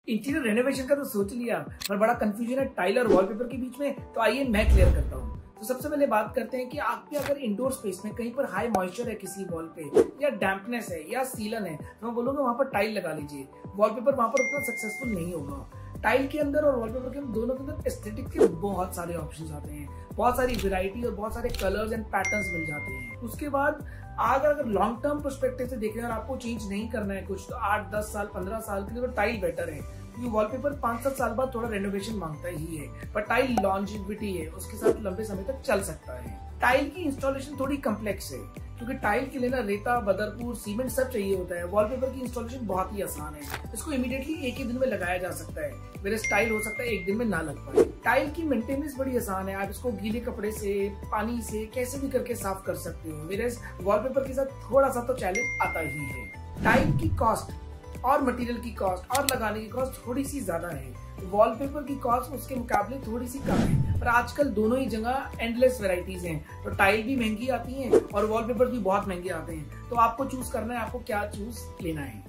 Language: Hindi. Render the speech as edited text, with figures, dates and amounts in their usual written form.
इंटीरियर रेनोवेशन का तो सोच लिया, पर बड़ा कंफ्यूजन है टाइल और वॉलपेपर के बीच में, तो आइए मैं क्लियर करता हूँ। तो सबसे पहले बात करते हैं कि आपके अगर इंडोर स्पेस में कहीं पर हाई मॉइस्चर है किसी वॉल पे, या डैम्पनेस है या सीलन है, तो मैं बोलूंगा वहां पर टाइल लगा लीजिए। वॉलपेपर वहां पर उतना सक्सेसफुल नहीं होगा। टाइल के अंदर और वॉलपेपर के दोनों के अंदर एस्थेटिक के बहुत सारे ऑप्शंस आते हैं, बहुत सारी वैरायटी और बहुत सारे कलर्स एंड पैटर्न्स मिल जाते हैं। उसके बाद अगर लॉन्ग टर्म पर्सपेक्टिव से देखें और आपको चेंज नहीं करना है कुछ, तो 8, 10 साल, 15 साल के लिए तो टाइल बेटर है, क्योंकि वॉलपेपर 5-7 साल बाद थोड़ा रेनोवेशन मांगता ही है, पर टाइल लॉन्जिविटी है, उसके साथ लंबे समय तक चल सकता है। टाइल की इंस्टॉलेशन थोड़ी कम्प्लेक्स है, क्योंकि टाइल के लिए ना रेता, बदरपुर, सीमेंट सब चाहिए होता है। वॉलपेपर की इंस्टॉलेशन बहुत ही आसान है, इसको इमीडिएटली एक ही दिन में लगाया जा सकता है, मेरे टाइल हो सकता है एक दिन में ना लग पाए। टाइल की मेंटेनेंस बड़ी आसान है, आप इसको गीले कपड़े से, पानी से कैसे भी करके साफ कर सकते हो, मेरे वॉलपेपर के साथ थोड़ा सा तो चैलेंज आता ही है। टाइल की कॉस्ट और मटेरियल की कॉस्ट और लगाने की कॉस्ट थोड़ी सी ज्यादा है, वॉलपेपर की कॉस्ट उसके मुकाबले थोड़ी सी कम है, पर आजकल दोनों ही जगह एंडलेस वैरायटीज हैं, तो टाइल भी महंगी आती हैं और वॉलपेपर भी बहुत महंगे आते हैं। तो आपको चूज करना है आपको क्या चूज लेना है।